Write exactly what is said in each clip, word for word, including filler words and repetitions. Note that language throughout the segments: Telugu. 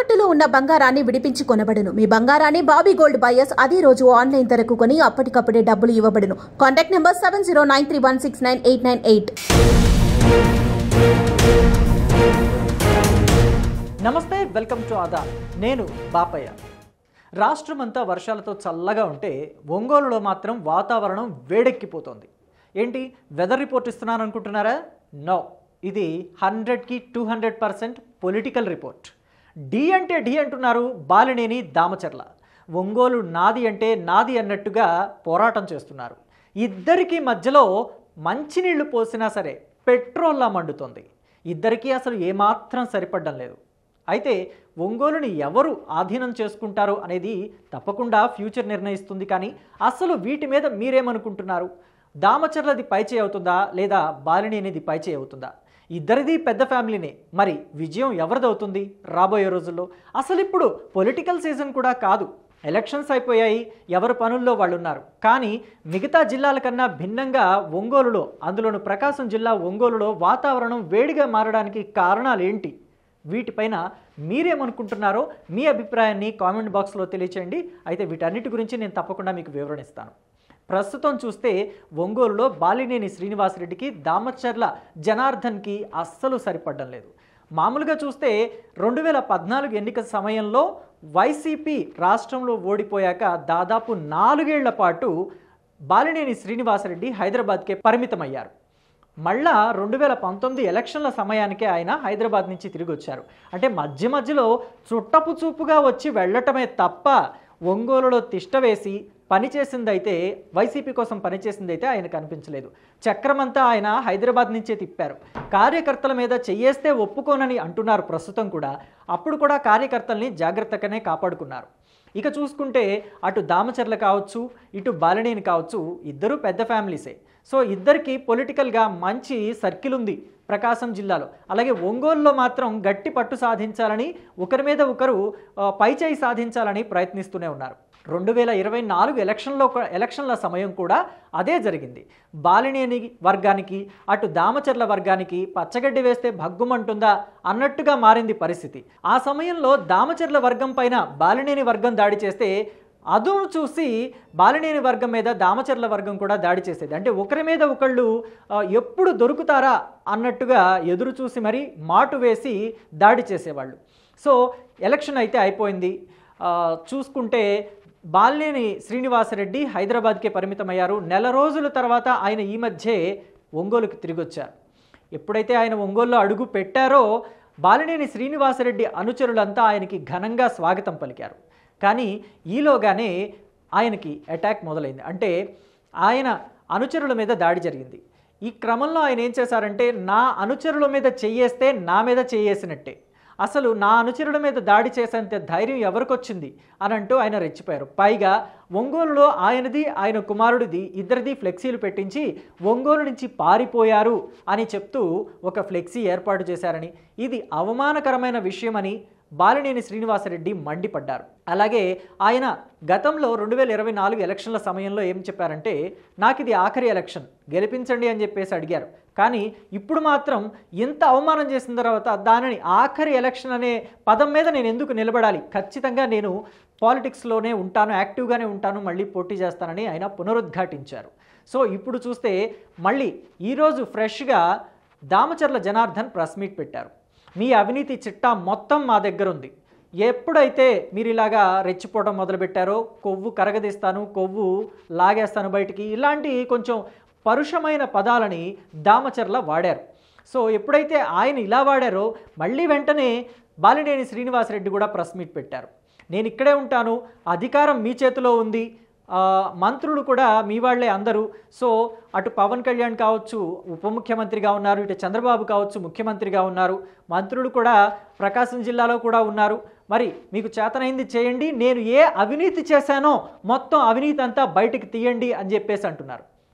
తాకట్టులో ఉన్న బంగారాన్ని విడిపించి కొనబడును. మీ బంగారాన్ని బాబీ గోల్డ్ బయర్స్ అదే రోజు ఆన్లైన్ ధరకు కొని అప్పటికప్పుడే డబ్బులు ఇవ్వబడును. Contact number seven zero nine three one six nine eight nine eight. నమస్తే, వెల్కమ్ టు ఆదా. నేను బాపయ్య. రాష్ట్రమంతా వర్షాలతో చల్లగా ఉంటే ఒంగోలులో మాత్రం వాతావరణం వేడెక్కిపోతుంది. ఏంటి వెదర్ రిపోర్ట్ ఇస్తున్నాను అనుకుంటున్నారా? నో, ఇది హండ్రెడ్కి two hundred percent political report. D అంటే డి అంటున్నారు బాలినేని దామచర్ల. ఒంగోలు నాది అంటే నాది అన్నట్టుగా పోరాటం చేస్తున్నారు. ఇద్దరికి మధ్యలో మంచినీళ్లు పోసినా సరే పెట్రోల్లా మండుతుంది. ఇద్దరికీ అసలు ఏమాత్రం సరిపడడం లేదు. అయితే ఒంగోలుని ఎవరు ఆధీనం చేసుకుంటారు అనేది తప్పకుండా ఫ్యూచర్ నిర్ణయిస్తుంది. కానీ అసలు వీటి మీద మీరేమనుకుంటున్నారు? దామచర్లది పైచేయి అవుతుందా లేదా బాలినేనిది పైచేయి అవుతుందా? ఇద్దరిది పెద్ద ఫ్యామిలీనే. మరి విజయం ఎవరిదవుతుంది రాబోయే రోజుల్లో? అసలు ఇప్పుడు పొలిటికల్ సీజన్ కూడా కాదు, ఎలక్షన్స్ అయిపోయాయి, ఎవరి పనుల్లో వాళ్ళు ఉన్నారు. కానీ మిగతా జిల్లాల కన్నా భిన్నంగా ఒంగోలులో, అందులోను ప్రకాశం జిల్లా ఒంగోలులో వాతావరణం వేడిగా మారడానికి కారణాలు ఏంటి? వీటిపైన మీరేమనుకుంటున్నారో మీ అభిప్రాయాన్ని కామెంట్ బాక్స్లో తెలియచేయండి. అయితే వీటన్నిటి గురించి నేను తప్పకుండా మీకు వివరణ ఇస్తాను. ప్రస్తుతం చూస్తే ఒంగోలులో బాలినేని శ్రీనివాసరెడ్డికి దామచర్ల జనార్దన్కి అస్సలు సరిపడడం లేదు. మామూలుగా చూస్తే రెండు వేల పద్నాలుగు ఎన్నికల సమయంలో వైసీపీ రాష్ట్రంలో ఓడిపోయాక దాదాపు నాలుగేళ్ల పాటు బాలినేని శ్రీనివాసరెడ్డి హైదరాబాద్కే పరిమితమయ్యారు. మళ్ళా రెండు వేల పంతొమ్మిది ఎలక్షన్ల సమయానికే ఆయన హైదరాబాద్ నుంచి తిరిగి వచ్చారు. అంటే మధ్య మధ్యలో చుట్టపు చూపుగా వచ్చి వెళ్ళటమే తప్ప ఒంగోలులో తిష్టవేసి పనిచేసిందైతే, వైసీపీ కోసం పనిచేసిందైతే ఆయన కనిపించలేదు. చక్రమంతా ఆయన హైదరాబాద్ నుంచే తిప్పారు. కార్యకర్తల మీద చెయ్యేస్తే ఒప్పుకోనని అంటున్నారు ప్రస్తుతం కూడా. అప్పుడు కూడా కార్యకర్తల్ని జాగ్రత్తగానే కాపాడుకున్నారు. ఇక చూసుకుంటే అటు దామచర్ల కావచ్చు, ఇటు బాలినేని కావచ్చు, ఇద్దరు పెద్ద ఫ్యామిలీసే. సో ఇద్దరికి పొలిటికల్గా మంచి సర్కిల్ ఉంది ప్రకాశం జిల్లాలో. అలాగే ఒంగోలులో మాత్రం గట్టి పట్టు సాధించాలని, ఒకరి మీద ఒకరు పైచేయి సాధించాలని ప్రయత్నిస్తూనే ఉన్నారు. రెండు వేల ఇరవై నాలుగు ఎలక్షన్లో ఎలక్షన్ల సమయం కూడా అదే జరిగింది. బాలినేని వర్గానికి అటు దామచర్ల వర్గానికి పచ్చగడ్డి వేస్తే భగ్గుమంటుందా అన్నట్టుగా మారింది పరిస్థితి. ఆ సమయంలో దామచర్ల వర్గం పైన బాలినేని వర్గం దాడి చేస్తే అదును చూసి బాలినేని వర్గం మీద దామచర్ల వర్గం కూడా దాడి చేసేది. అంటే ఒకరి మీద ఒకళ్ళు ఎప్పుడు దొరుకుతారా అన్నట్టుగా ఎదురు చూసి మరీ మాటు వేసి దాడి చేసేవాళ్ళు. సో ఎలక్షన్ అయితే అయిపోయింది. చూసుకుంటే బాలినేని శ్రీనివాసరెడ్డి హైదరాబాద్కే పరిమితమయ్యారు. నెల రోజుల తర్వాత ఆయన ఈ మధ్యే ఒంగోలుకి తిరిగి వచ్చారు. ఎప్పుడైతే ఆయన ఒంగోలులో అడుగు పెట్టారో బాలినేని శ్రీనివాసరెడ్డి అనుచరులంతా ఆయనకి ఘనంగా స్వాగతం పలికారు. కానీ ఈలోగానే ఆయనకి అటాక్ మొదలైంది. అంటే ఆయన అనుచరుల మీద దాడి జరిగింది. ఈ క్రమంలో ఆయన ఏం చేశారంటే, నా అనుచరుల మీద చెయ్యేస్తే నా మీద చెయ్యేసినట్టే, అసలు నా అనుచరుల మీద దాడి చేసేంత ధైర్యం ఎవరికొచ్చింది అని అంటూ ఆయన రెచ్చిపోయారు. పైగా ఒంగోలులో ఆయనది, ఆయన కుమారుడిది ఇద్దరిది ఫ్లెక్సీలు పెట్టించి ఒంగోలు నుంచి పారిపోయారు అని చెప్తూ ఒక ఫ్లెక్సీ ఏర్పాటు చేశారని, ఇది అవమానకరమైన విషయమని బాలినేని శ్రీనివాసరెడ్డి మండిపడ్డారు. అలాగే ఆయన గతంలో రెండు వేల ఇరవై నాలుగు ఎలక్షన్ల సమయంలో ఏం చెప్పారంటే, నాకు ఇది ఆఖరి ఎలక్షన్, గెలిపించండి అని చెప్పేసి అడిగారు. కానీ ఇప్పుడు మాత్రం ఇంత అవమానం చేసిన తర్వాత దానిని ఆఖరి ఎలక్షన్ అనే పదం మీద నేను ఎందుకు నిలబడాలి, ఖచ్చితంగా నేను పాలిటిక్స్లోనే ఉంటాను, యాక్టివ్గానే ఉంటాను, మళ్ళీ పోటీ చేస్తానని ఆయన పునరుద్ఘాటించారు. సో ఇప్పుడు చూస్తే మళ్ళీ ఈరోజు ఫ్రెష్గా దామచర్ల జనార్దన్ ప్రెస్ మీట్ పెట్టారు. మీ అవినీతి చిట్టా మొత్తం మా దగ్గర ఉంది. ఎప్పుడైతే మీరు ఇలాగా రెచ్చిపోవడం మొదలుపెట్టారో కొవ్వు కరగదీస్తాను, కొవ్వు లాగేస్తాను బయటికి, ఇలాంటి కొంచెం పరుషమైన పదాలని దామచర్ల వాడారు. సో ఎప్పుడైతే ఆయన ఇలా వాడారో మళ్ళీ వెంటనే బాలినేని శ్రీనివాసరెడ్డి కూడా ప్రెస్ మీట్ పెట్టారు. నేను ఇక్కడే ఉంటాను, అధికారం మీ చేతిలో ఉంది, మంత్రులు కూడా మీ వాళ్లే అందరూ. సో అటు పవన్ కళ్యాణ్ కావచ్చు ఉప ముఖ్యమంత్రిగా ఉన్నారు, ఇటు చంద్రబాబు కావచ్చు ముఖ్యమంత్రిగా ఉన్నారు, మంత్రులు కూడా ప్రకాశం జిల్లాలో కూడా ఉన్నారు. మరి మీకు చేతనైంది చేయండి, నేను ఏ అవినీతి చేశానో మొత్తం అవినీతి అంతా బయటికి తీయండి అని చెప్పేసి అంటున్నారు.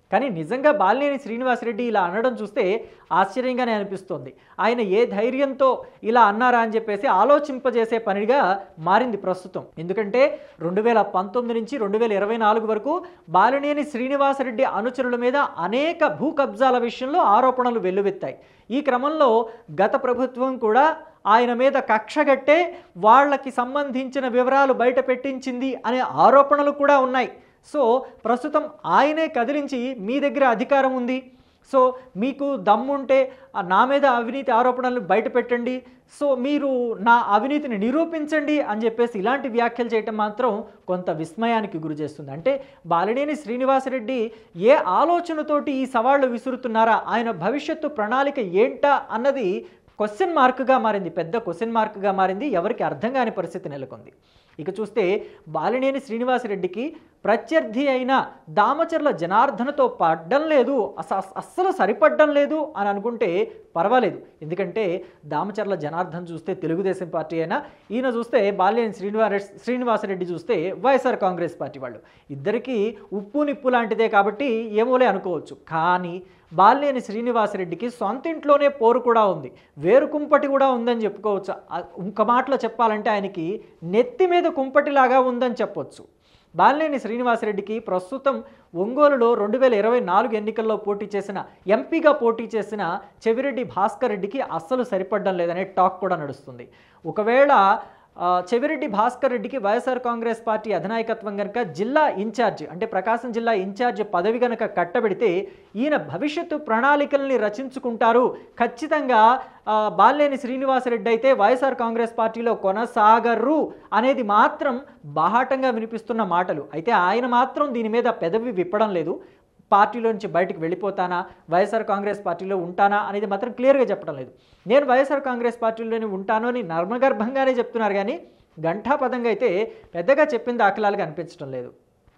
కానీ నిజంగా బాలినేని శ్రీనివాసరెడ్డి ఇలా అనడం చూస్తే ఆశ్చర్యంగానే అనిపిస్తోంది. ఆయన ఏ ధైర్యంతో ఇలా అన్నారా అని చెప్పేసి ఆలోచింపజేసే పనిగా మారింది ప్రస్తుతం. ఎందుకంటే రెండు వేల పంతొమ్మిది నుంచి రెండు వేల ఇరవై నాలుగు వరకు బాలినేని శ్రీనివాసరెడ్డి అనుచరుల మీద అనేక భూ కబ్జాల విషయంలో ఆరోపణలు వెల్లువెత్తాయి. ఈ క్రమంలో గత ప్రభుత్వం కూడా ఆయన మీద కక్షగట్టే వాళ్ళకి సంబంధించిన వివరాలు బయట పెట్టించింది అనే ఆరోపణలు కూడా ఉన్నాయి. సో ప్రస్తుతం ఆయనే కదిలించి మీ దగ్గర అధికారం ఉంది, సో మీకు దమ్ముంటే నా మీద అవినీతి ఆరోపణలను బయట పెట్టండి, సో మీరు నా అవినీతిని నిరూపించండి అని చెప్పేసి ఇలాంటి వ్యాఖ్యలు చేయటం మాత్రం కొంత విస్మయానికి గురి చేస్తుంది. అంటే బాలినేని శ్రీనివాసరెడ్డి ఏ ఆలోచనతోటి ఈ సవాళ్లు విసురుతున్నారా, ఆయన భవిష్యత్తు ప్రణాళిక ఏంటా అన్నది క్వశ్చన్ మార్క్గా మారింది, పెద్ద క్వశ్చన్ మార్క్గా మారింది. ఎవరికి అర్థం కాని పరిస్థితి నెలకొంది. ఇక చూస్తే బాలినేని శ్రీనివాసరెడ్డికి ప్రత్యర్థి అయిన దామచర్ల జనార్దనతో పడ్డం లేదు, అస అస్సలు సరిపడ్డం లేదు అని అనుకుంటే పర్వాలేదు. ఎందుకంటే దామచర్ల జనార్దన్ చూస్తే తెలుగుదేశం పార్టీ అయినా, ఈయన చూస్తే బాలినేని శ్రీనివాస శ్రీనివాసరెడ్డి చూస్తే వైఎస్ఆర్ కాంగ్రెస్ పార్టీ వాళ్ళు. ఇద్దరికీ ఉప్పు నిప్పు లాంటిదే కాబట్టి ఏమోలే అనుకోవచ్చు. కానీ బాలినేని శ్రీనివాసరెడ్డికి సొంతింట్లోనే పోరు కూడా ఉంది, వేరు కుంపటి కూడా ఉందని చెప్పుకోవచ్చు. ఇంక మాటలో చెప్పాలంటే ఆయనకి నెత్తి మీద కుంపటిలాగా ఉందని చెప్పొచ్చు. బాలినేని శ్రీనివాసరెడ్డికి ప్రస్తుతం ఒంగోలులో రెండు వేల ఇరవై నాలుగు ఎన్నికల్లో పోటీ చేసిన ఎంపీగా పోటీ చేసిన చెవిరెడ్డి భాస్కర్ రెడ్డికి అస్సలు సరిపడడం లేదనే టాక్ కూడా నడుస్తుంది. ఒకవేళ చెవిరెడ్డి భాస్కర్ రెడ్డికి వైఎస్ఆర్ కాంగ్రెస్ పార్టీ అధినాయకత్వం కనుక జిల్లా ఇన్ఛార్జ్ అంటే ప్రకాశం జిల్లా ఇన్ఛార్జ్ పదవి కనుక కట్టబెడితే ఈయన భవిష్యత్తు ప్రణాళికల్ని రచించుకుంటారు. ఖచ్చితంగా బాలినేని శ్రీనివాసరెడ్డి అయితే వైఎస్ఆర్ కాంగ్రెస్ పార్టీలో కొనసాగరు అనేది మాత్రం బాహాటంగా వినిపిస్తున్న మాటలు. అయితే ఆయన మాత్రం దీని మీద పెదవి విప్పడం లేదు. పార్టీలో నుంచి బయటకు వెళ్ళిపోతానా, వైఎస్ఆర్ కాంగ్రెస్ పార్టీలో ఉంటానా అనేది మాత్రం క్లియర్గా చెప్పడం లేదు. నేను వైఎస్ఆర్ కాంగ్రెస్ పార్టీలోనే ఉంటాను అని నర్మగర్భంగానే చెప్తున్నారు, కానీ ఘంటాపదంగా అయితే పెద్దగా చెప్పిన దాఖలాలుగా అనిపించడం లేదు.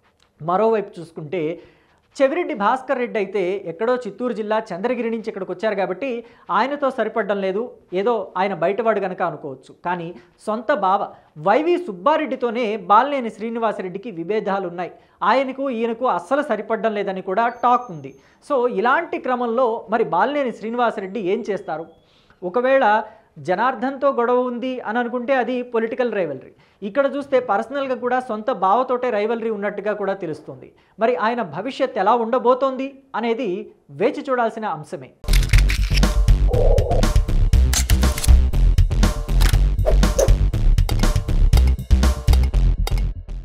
మరోవైపు చూసుకుంటే చెవిరెడ్డి భాస్కర్ రెడ్డి అయితే ఎక్కడో చిత్తూరు జిల్లా చంద్రగిరి నుంచి ఇక్కడికి వచ్చారు కాబట్టి ఆయనతో సరిపడడం లేదు, ఏదో ఆయన బయటవాడు కనుక అనుకోవచ్చు. కానీ సొంత బావ వైవి సుబ్బారెడ్డితోనే బాలినేని శ్రీనివాసరెడ్డికి విభేదాలు ఉన్నాయి. ఆయనకు ఈయనకు అస్సలు సరిపడడం లేదని కూడా టాక్ ఉంది. సో ఇలాంటి క్రమంలో మరి బాలినేని శ్రీనివాసరెడ్డి ఏం చేస్తారు? ఒకవేళ జనార్దన్తో గొడవ ఉంది అని అనుకుంటే అది పొలిటికల్ రైవలరీ. ఇక్కడ చూస్తే పర్సనల్గా కూడా సొంత బావతోటే రైవలరీ ఉన్నట్టుగా కూడా తెలుస్తుంది. మరి ఆయన భవిష్యత్ ఎలా ఉండబోతోంది అనేది వేచి చూడాల్సిన అంశమే.